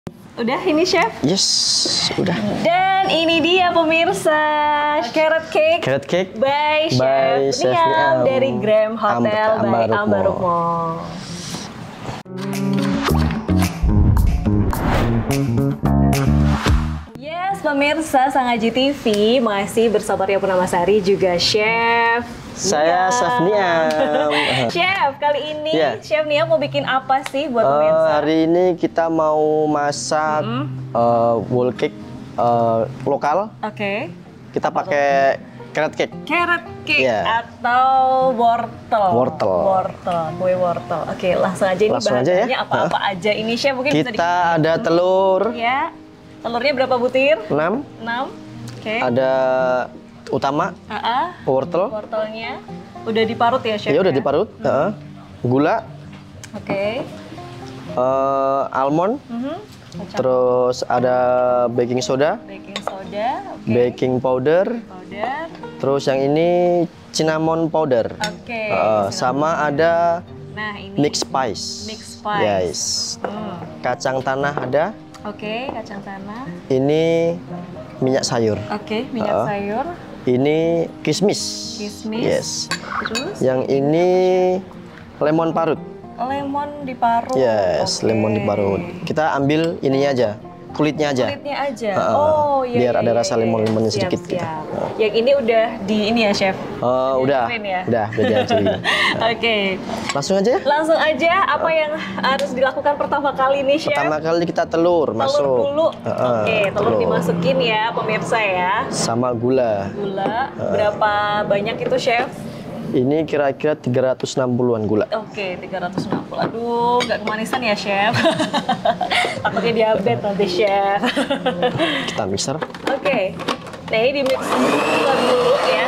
Udah ini chef? Yes, udah. Dan ini dia pemirsa, carrot cake. Carrot cake by Chef Niam dari Graham Hotel by Ambarukmo. Yes, pemirsa Sangaji TV masih bersama Ria Purnamasari juga Chef. Saya Chef Niam. Chef, kali ini Chef Niam mau bikin apa sih buat pemirsa? Hari ini kita mau masak whole cake lokal. Oke. Kita pakai carrot cake. Carrot cake atau wortel. Kue wortel. Oke, langsung aja ini bahannya apa-apa aja ini Chef, mungkin bisa kita ada telur. Ya. Telurnya berapa butir? 6. Oke. Ada utama. Wortelnya udah diparut ya Chef? Iya, udah diparut. Gula. Oke. Almond. Terus ada baking soda. Baking powder. Terus yang ini cinnamon powder. Oke. Sama ada ini mix spice. Yes. Kacang tanah ada. Oke, kacang tanah. Ini minyak sayur. Oke, minyak sayur. Ini kismis. Yes. Terus? Yang ini lemon parut. Lemon diparut. Yes, lemon diparut. Kita ambil ininya aja, kulitnya aja. Kulitnya aja. Biar ada rasa lemon-lemonnya sedikit. Yang ini udah di ini ya Chef? Udah dihancurin. Oke. Langsung aja ya? Langsung aja. Apa yang harus dilakukan pertama kali nih Chef? Pertama kali kita telur masuk. Telur dulu. Oke, telur dimasukin ya pemirsa ya. Sama gula. Berapa banyak itu Chef? Ini kira-kira 360-an gula. Oke, 360. Aduh, nggak kemanisan ya, Chef? Takutnya diabetes nanti, Chef. Kita mixer. Oke. Nah, ini di mix dulu ya.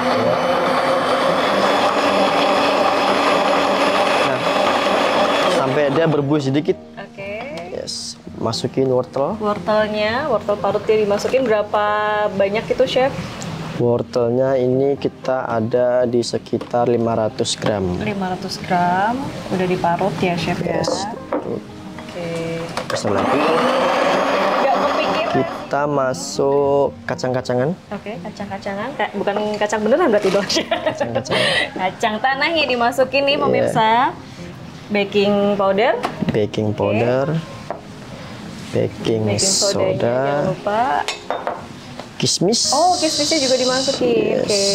Nah, sampai dia berbuih sedikit. Oke. Yes. Masukin wortel. Wortel parutnya dimasukin berapa banyak itu, Chef? Wortelnya ini kita ada di sekitar 500 gram. 500 gram, udah diparut ya Chef ya? Oke. Terus lagi. Gak kepikiran. Kita masuk kacang-kacangan. Oke, kacang-kacangan. Bukan kacang beneran berarti dong Chef? Kacang-kacangan. Kacang tanahnya dimasukin nih pemirsa. Baking powder. Baking soda. Jangan lupa. Kismis. Kismisnya juga dimasukin. Oke.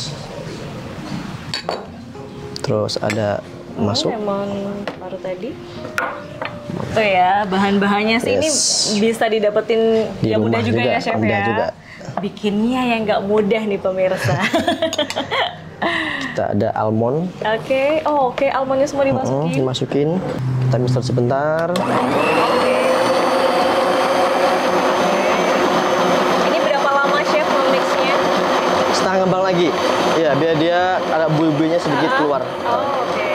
Terus ada masuk lemon parut tadi. Tuh ya, bahan-bahannya sih ini bisa didapetin yang mudah juga ya Chef ya. Juga. Bikinnya yang nggak mudah nih pemirsa. Kita ada almond. Oke, almondnya semua dimasukin. Dimasukin. Kita mixer sebentar. Setengah ngembang lagi, ya biar dia ada buih-buihnya sedikit keluar. Oke.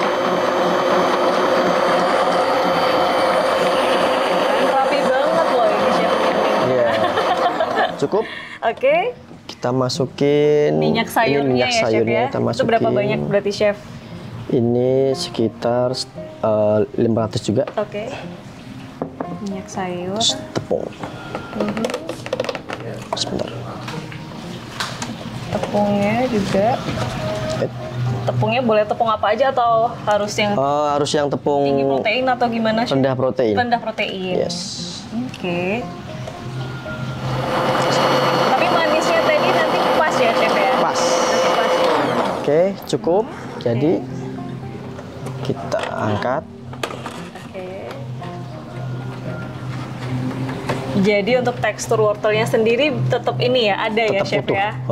Rapi banget loh ini Chef. Iya. Cukup. Oke. Kita masukin minyak sayurnya ya Chef ya. Kita masukin. Itu berapa banyak berarti Chef? Ini sekitar 500 juga. Oke. Minyak sayur. Tepung. Sebentar. Tepungnya juga. Tepungnya boleh tepung apa aja atau harus yang harus yang tepung tinggi protein atau gimana? Rendah protein. Rendah protein. Yes. Oke. Tapi manisnya tadi nanti pas ya Chef ya? Pas. Oke, cukup. Jadi kita angkat. Jadi untuk tekstur wortelnya sendiri tetap ini ya, ada ya Chef utuh. Ya?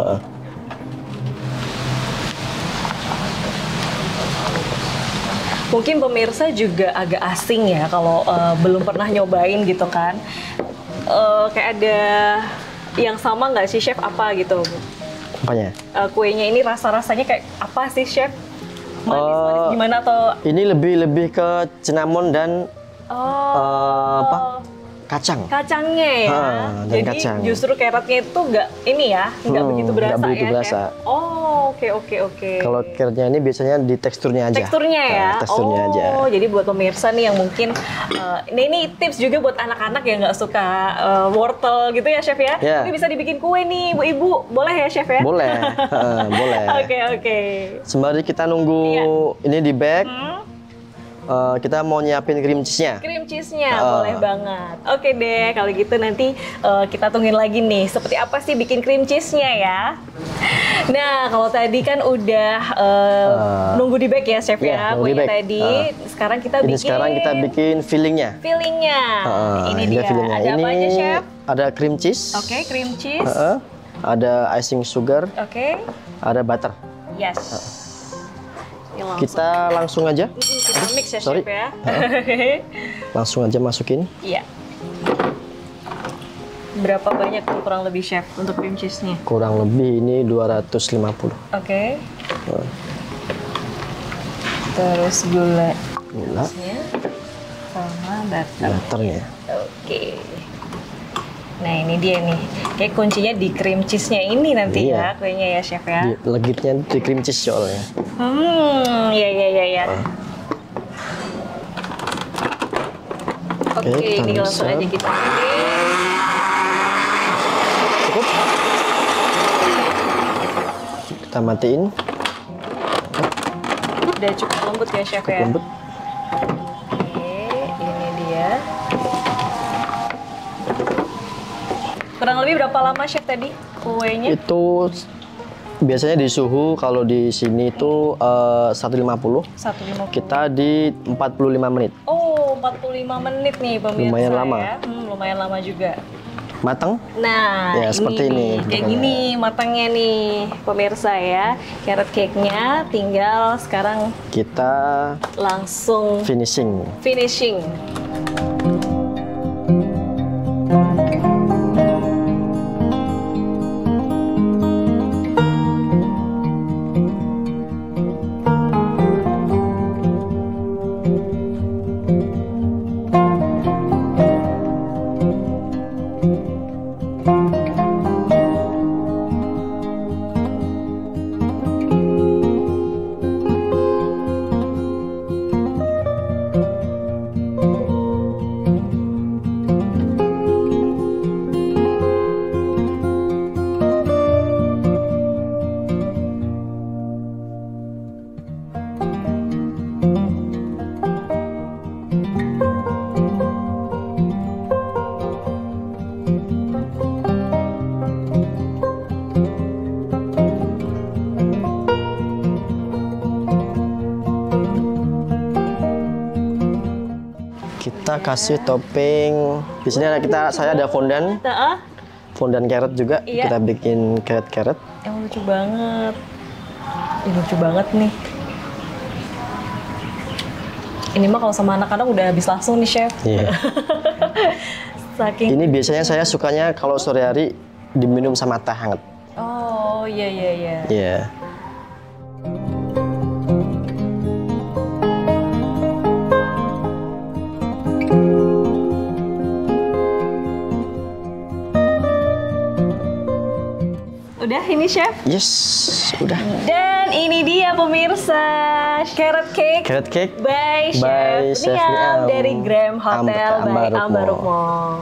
Mungkin pemirsa juga agak asing ya kalau belum pernah nyobain gitu kan. Kayak ada yang sama nggak sih Chef, apa gitu? Apanya? Kuenya ini rasa-rasanya kayak apa sih Chef? Manis gimana atau? Ini lebih ke cinnamon dan kacang. Kacangnya ya. Dan Jadi kacang. justru carrotnya itu nggak ini ya, nggak begitu berasa nggak begitu ya. berasa. Chef? Oh, oke. Kalau carrotnya ini biasanya di teksturnya aja. Teksturnya ya. Teksturnya aja. Jadi buat pemirsa nih yang mungkin ini tips juga buat anak-anak yang nggak suka wortel gitu ya, Chef ya. Ya. Ini bisa dibikin kue nih, Bu-ibu. Boleh ya, Chef ya? Boleh, boleh. Oke. Sembari kita nunggu ini di bag, kita mau nyiapin cream cheese-nya. Cream cheese-nya boleh banget. Oke deh, kalau gitu nanti kita tungguin lagi nih seperti apa sih bikin cream cheese-nya ya. Nah, kalau tadi kan udah nunggu di bag ya, Chef ya, nunggu di kuenya bag. tadi. Sekarang kita bikin fillingnya. fillingnya. Ini dia. Fillingnya. Ada apa aja, Chef? Ada cream cheese. Oke, cream cheese. Ada icing sugar. Oke. Ada butter. Yes. Ini Kita langsung aja. kita mix ya, sorry. Chef ya. Langsung aja masukin. Iya. Berapa banyak tuh kurang lebih, Chef, untuk cream cheese-nya? Kurang lebih ini 250. Oke. Terus gula. Gula. Sama butter. Butternya. Oke. Nah, ini dia nih. Kayak kuncinya di cream cheese-nya ini nanti ya, kuenya ya, Chef ya. Legitnya di cream cheese soalnya. Iya. Oke, ini kita langsung mixer. aja kita bikin. Cukup. Kita matiin. Udah cukup lembut ya, Chef ya. Lembut. Oke, ini dia. Kurang lebih berapa lama, Chef, tadi kuenya? Itu biasanya di suhu kalau di sini itu 150. 150. Kita di 45 menit. Oh, 45 menit nih pemirsa. Lumayan lama. Ya. Lumayan lama juga. Matang? Nah, Ya, seperti ini. Kayak gini matangnya nih pemirsa ya. Carrot cake-nya tinggal sekarang Kita langsung finishing. Kita kasih topping. Di sini saya ada fondant carrot juga. Iya. Kita bikin carrot. Yang lucu banget. Ini lucu banget nih. Ini mah kalau sama anak-anak udah habis langsung nih, Chef. Iya. Saking. Ini biasanya saya sukanya kalau sore hari diminum sama teh hangat. Oh, iya. Iya. Udah ini, Chef? Yes, udah. Dan ini dia pemirsa, carrot cake by Chef Niam dari Graham Hotel by Ambarukmo.